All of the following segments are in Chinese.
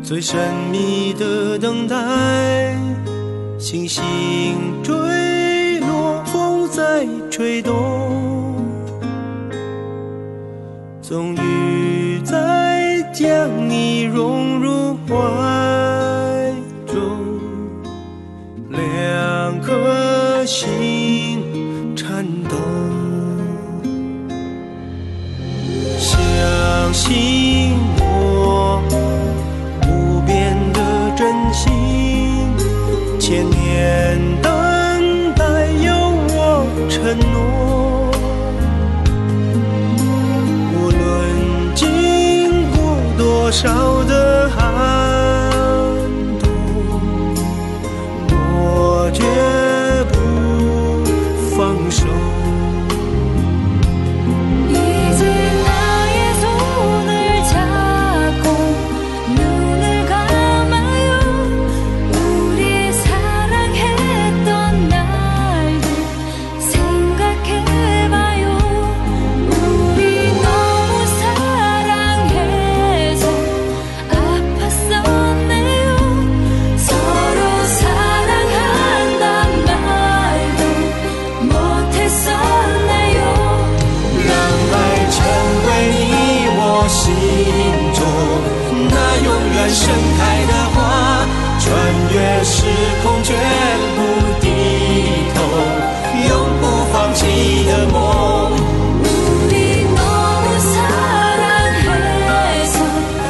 最神秘的等待，星星坠落，风在吹动，终于在将你融入怀中，两颗心颤抖，相信我不变的真心，千年等待有我承诺，无论经过多少的寒冬，我绝不放手。盛开的花，穿越时空绝不低头，永不放弃的梦。우리 너무 사랑해서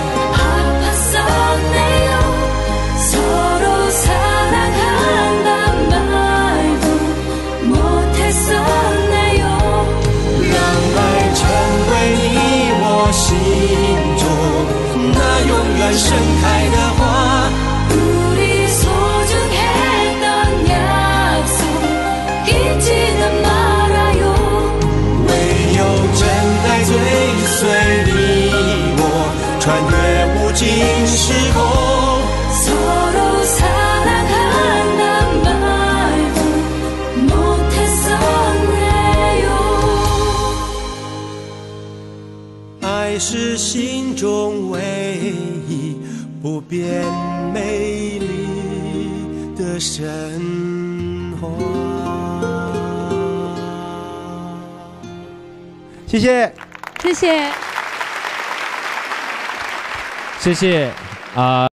아팠었네요. 서로 사랑한단 말도 못했었네요. 让爱成为你我心中那永远盛开的花， 우리 소중했던 약속 잊지는 말아요. 唯有真爱追随你我，穿越无尽时空。 서로 사랑한단 말도 못했었네요. 爱是心中唯一不变美丽的神话。 谢谢， 谢谢， 谢谢啊。